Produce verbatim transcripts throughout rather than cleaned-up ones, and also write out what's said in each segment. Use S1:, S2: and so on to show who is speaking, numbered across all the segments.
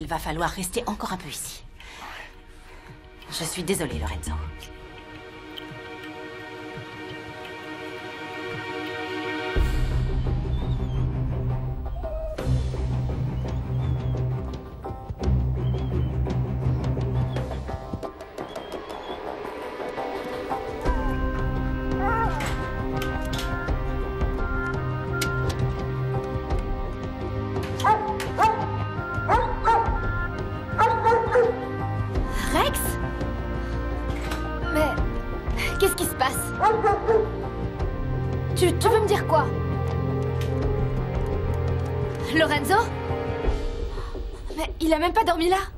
S1: Il va falloir rester encore un peu ici. Je suis désolée, Lorenzo.
S2: Rex? Mais... qu'est-ce qui se passe? Tu, tu veux me dire quoi? Lorenzo? Mais il a même pas dormi là?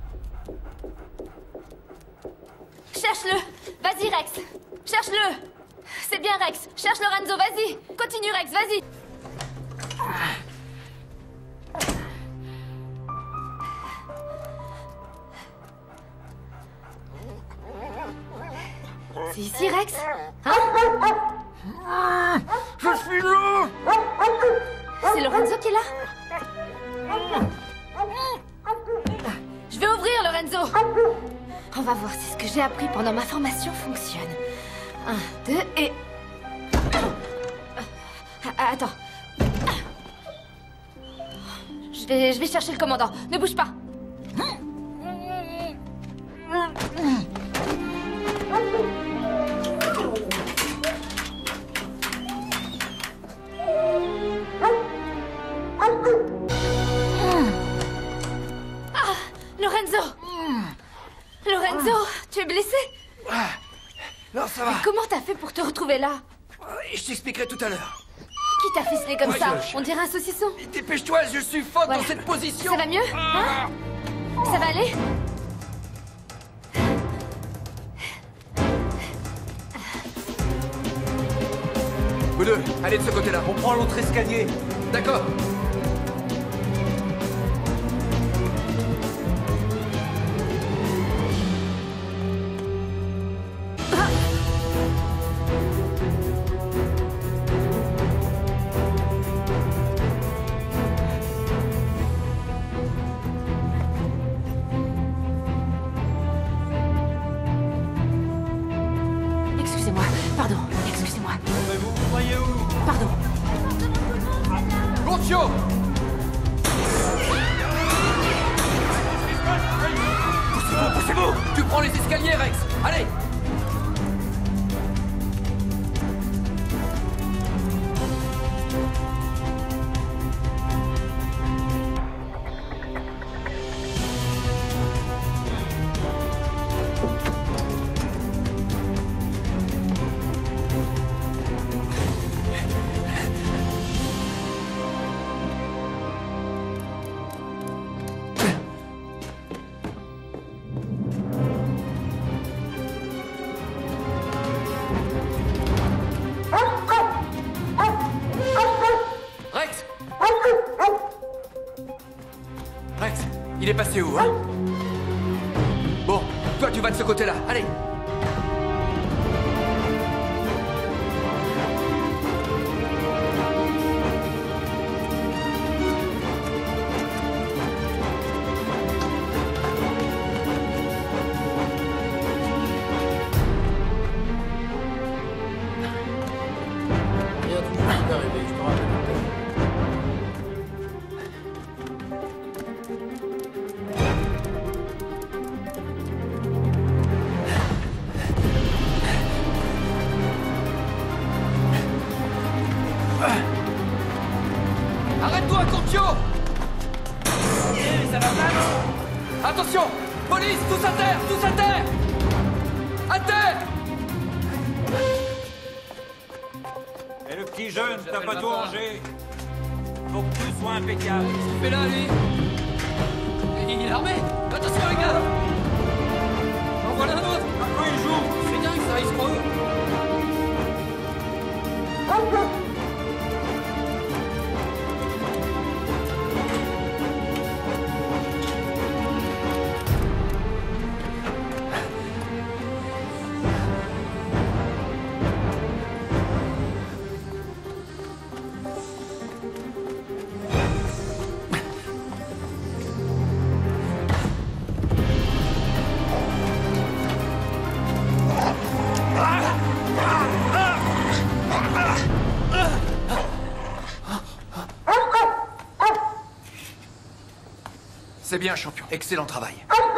S2: Cherche-le! Vas-y, Rex! Cherche-le! C'est bien, Rex! Cherche Lorenzo, vas-y! Continue, Rex, vas-y! C'est ici, Rex? Hein?
S3: Je suis là!
S2: C'est Lorenzo qui est là? Je vais ouvrir, Lorenzo! On va voir si ce que j'ai appris pendant ma formation fonctionne. Un, deux et... Ah, attends. Je vais, je vais chercher le commandant. Ne bouge pas. Ah, Lorenzo! Lorenzo, tu es blessé?
S3: Non, ça va.
S2: Comment t'as fait pour te retrouver là?
S3: Je t'expliquerai tout à l'heure.
S2: Qui t'a ficelé comme
S3: Ouais,
S2: ça?
S3: je-
S2: On dirait un saucisson.
S3: Dépêche-toi, je suffoque
S2: Voilà.
S3: dans cette position.
S2: Ça va mieux? Hein? Ça va aller?
S3: Vous deux, allez de ce côté-là.
S4: On prend l'autre escalier.
S3: D'accord.
S1: Excusez-moi, pardon, excusez-moi.
S4: Mais vous vous voyez où?
S1: Pardon.
S3: Concio! Poussez-vous, poussez-vous! Tu prends les escaliers, Rex! Allez! Rex! Rex, il est passé où, hein? Bon, toi tu vas de ce côté-là, allez!
S5: Rien de plus est arrivé, je te rappelle.
S3: Arrête-toi, Concio! Ça va pas? Attention! Police, tous à terre! Tous à terre! À terre!
S4: Et le petit jeune, t'as pas tout rangé. Faut que tu sois impeccable.
S3: Il fait là, lui! Il est armé! Attention, les gars! En voilà un autre!
S4: À quoi il joue?
S3: C'est dingue, ça, ils se croient où? C'est bien, champion. Excellent travail.